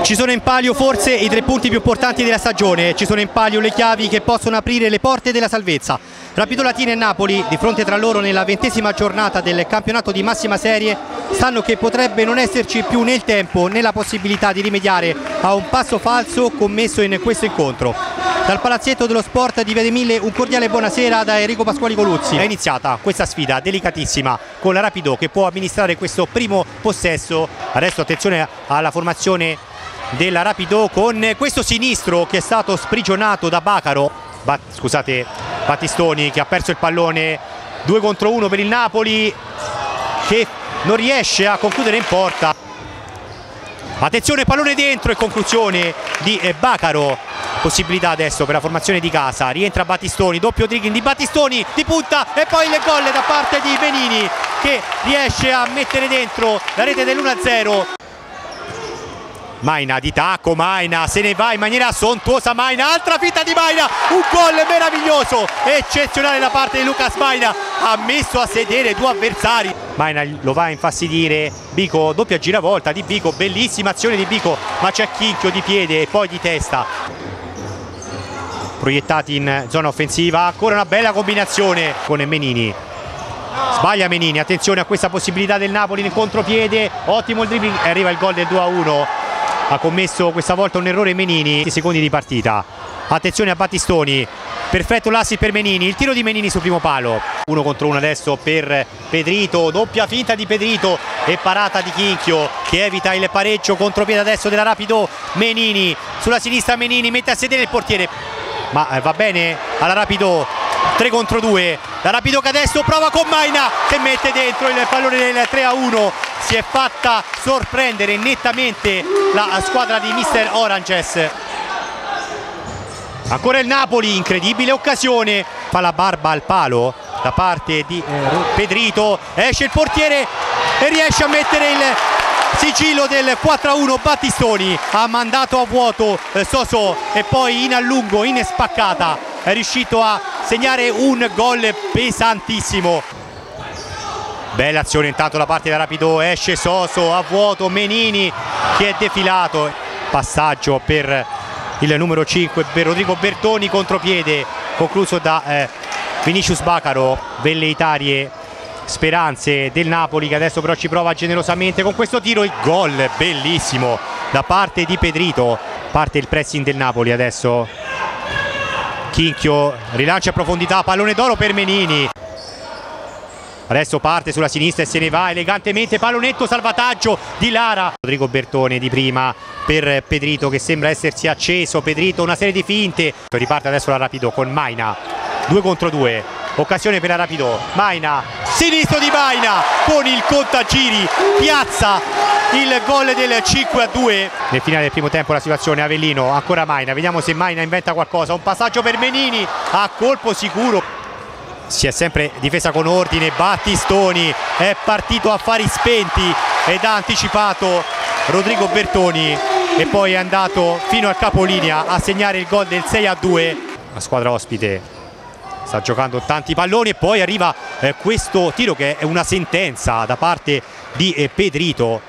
Ci sono in palio forse i 3 punti più importanti della stagione, ci sono in palio le chiavi che possono aprire le porte della salvezza. Rapido Latina e Napoli, di fronte tra loro nella 20ª giornata del campionato di massima serie, sanno che potrebbe non esserci più né il tempo né la possibilità di rimediare a un passo falso commesso in questo incontro. Dal palazzetto dello sport di Via dei Mille un cordiale buonasera da Enrico Pasquali Coluzzi. È iniziata questa sfida delicatissima con la Rapido che può amministrare questo primo possesso. Adesso attenzione alla formazione della Rapido con questo sinistro che è stato sprigionato da Battistoni, che ha perso il pallone. 2 contro 1 per il Napoli che non riesce a concludere in porta. Attenzione, pallone dentro e conclusione di Bacaro. Possibilità adesso per la formazione di casa, rientra Battistoni, doppio dribbling di Battistoni di punta e poi il gol da parte di Menini che riesce a mettere dentro la rete dell'1-0. Maina di tacco, Maina se ne va in maniera sontuosa, Maina, altra finta di Maina, un gol meraviglioso, eccezionale da parte di Lucas Maina, ha messo a sedere 2 avversari. Maina lo va a infastidire, Bico, doppia giravolta di Bico, bellissima azione di Bico, ma c'è Chinchio di piede e poi di testa. Proiettati in zona offensiva, ancora una bella combinazione con Menini. Sbaglia Menini, attenzione a questa possibilità del Napoli nel contropiede, ottimo il dribbling e arriva il gol del 2-1. Ha commesso questa volta un errore Menini, secondi di partita. Attenzione a Battistoni, perfetto l'assist per Menini, il tiro di Menini sul primo palo. 1 contro 1 adesso per Pedrito, doppia finta di Pedrito e parata di Chinchio che evita il pareggio. Contropiede adesso della Rapido, Menini sulla sinistra, Menini mette a sedere il portiere, ma va bene alla Rapido. 3 contro 2, la Rapido che adesso prova con Maina che mette dentro il pallone del 3-1. Si è fatta sorprendere nettamente la squadra di Mister Oranges. Ancora il Napoli, incredibile occasione, fa la barba al palo da parte di Pedrito, esce il portiere e riesce a mettere il sigillo del 4-1. Battistoni ha mandato a vuoto Soso e poi in allungo, in spaccata è riuscito a segnare un gol pesantissimo. Bella azione intanto da parte della Rapido, esce Soso a vuoto, Menini che è defilato, passaggio per il numero 5 per Rodrigo Bertoni, contropiede concluso da Vinicius Bacaro. Velleitarie speranze del Napoli che adesso però ci prova generosamente con questo tiro, il gol bellissimo da parte di Pedrito. Parte il pressing del Napoli adesso, Chinchio rilancia a profondità, pallone d'oro per Menini. Adesso parte sulla sinistra e se ne va elegantemente, pallonetto, salvataggio di Lara. Rodrigo Bertone di prima per Pedrito che sembra essersi acceso, Pedrito una serie di finte. Riparte adesso la Rapido con Maina, 2 contro 2, occasione per la Rapido, Maina, sinistro di Maina con il contagiri, piazza il gol del 5-2. Nel finale del primo tempo la situazione Avellino, ancora Maina, vediamo se Maina inventa qualcosa, un passaggio per Menini a colpo sicuro. Si è sempre difesa con ordine, Battistoni è partito a fari spenti ed ha anticipato Rodrigo Bertoni e poi è andato fino al capolinea a segnare il gol del 6-2. La squadra ospite sta giocando tanti palloni e poi arriva questo tiro che è una sentenza da parte di Pedrito.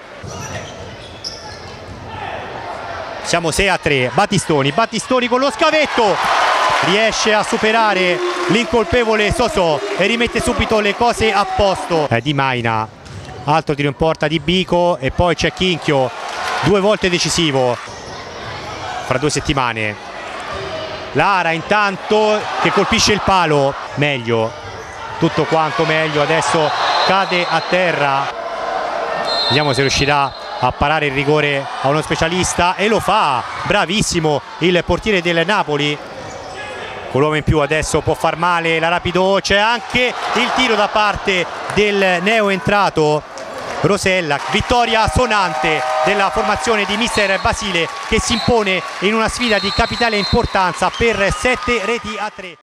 Siamo 6-3, Battistoni con lo scavetto riesce a superare l'incolpevole Soso e rimette subito le cose a posto. Di Maina, altro tiro in porta di Bico e poi c'è Chinchio, 2 volte decisivo fra 2 settimane. Lara intanto che colpisce il palo, meglio, tutto quanto meglio, adesso cade a terra, vediamo se riuscirà a parare il rigore a uno specialista e lo fa, bravissimo il portiere del Napoli. Con l'uomo in più adesso può far male la Rapido, c'è anche il tiro da parte del neo entrato Rosella. Vittoria sonante della formazione di Mister Basile che si impone in una sfida di capitale importanza per 7 reti a 3.